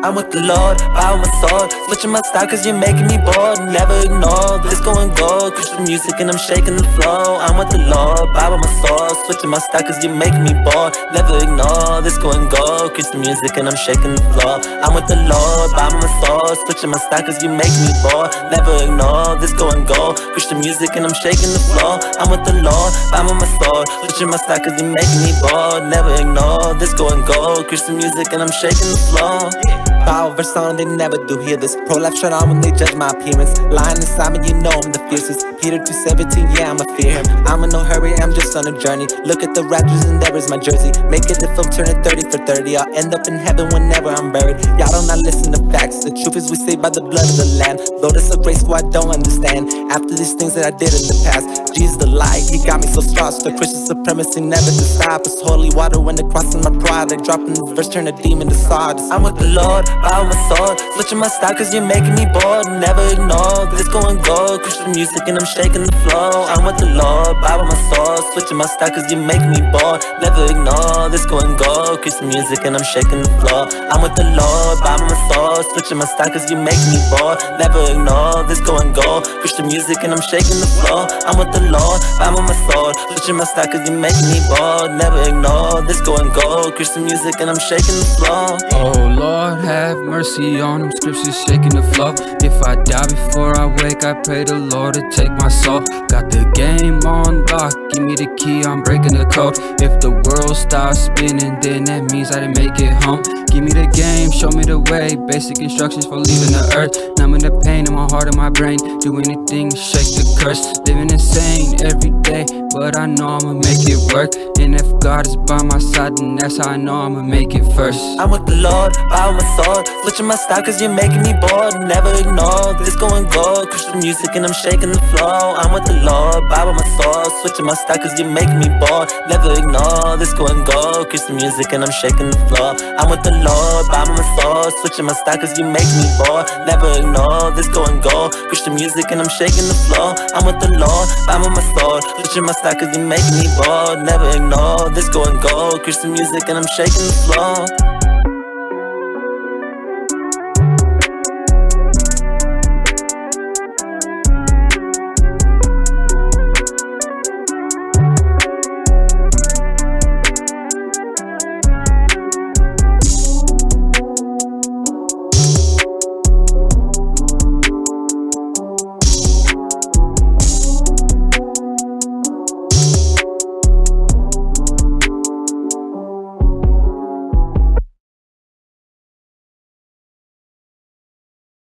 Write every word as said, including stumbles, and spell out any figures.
I'm with the Lord, bow my sword, switching my style cause you're making me bored. Never ignore this going gold, Christian music and I'm shaking the flow. I'm with the Lord, bow my sword, switching my style cause you're making me bored. Never ignore this going gold, Christian music and I'm shaking the flow. I'm with the Lord, bow my sword, switching my style cause you make me bored. Never ignore this going gold, Christian music and I'm shaking the floor. I'm with the Lord, bow my sword, switching my style cause you making me bored. Never ignore this going gold, Christian music and I'm shaking the floor. Power verse on, they never do hear this. Pro-life shut on when they judge my appearance. Lying inside me, you know I'm the fiercest. Peter two seventeen, yeah, I'ma fear him. I'm in no hurry, I'm just on a journey. Look at the Raptors and there is my jersey. Make it the film, turn it thirty for thirty. I'll end up in heaven whenever I'm buried. Y'all don't not listen to facts. The truth is we saved by the blood of the Lamb. Though this a grace who I don't understand. After these things that I did in the past, Jesus the light, he got me so stressed. The Christian supremacy never to stop. It's holy water when the cross in my pride. I drop in the verse, turn a demon to sawdust. I'm with the Lord, bow my sword, switching my style cause you're making me bored. Never ignore this going gold, Christian music and I'm shaking the flow. I'm with the Lord, bow my sword, switching my style cause you make me bored. Never ignore this going gold, Christian music and I'm shaking the floor. I'm with the Lord, bow my sword, switching my style cause you make me bored. Never ignore this going gold, Christian music and I'm shaking the floor. I'm with the Lord, bow my sword, switching my style cause you make me bored. Never ignore this going gold, Christian music and I'm shaking the floor. Oh Lord, have mercy on them, scriptures shaking the flow. If I die before I wake, I pray the Lord to take my soul. Got the game on lock, give me the key, I'm breaking the code. If the world stops spinning, then that means I didn't make it home. Give me the game, show me the way, basic instructions for leaving the earth. Numbing the pain in my heart and my brain, do anything to shake the curse. Living insane every day, but I know I'ma make it work. And if God is by my side, then that's how I know I'ma make it first. I'm with the Lord, bow my sword, switching my style cause you're making me bored. Never ignore this going gold, Christian music and I'm shaking the flow. I'm with the Lord, bow my sword, switching my style cause you're making me bored. Never ignore this going gold, Christian music and I'm shaking the floor. I'm with the Lord, bow my sword, switching my style cause you make me bored. Never ignore this going gold, Christian music and I'm shaking the floor. I'm with the Lord, bow my sword, switching my style cause you make me bored. Never ignore this going gold, Christian music and I'm shaking the floor.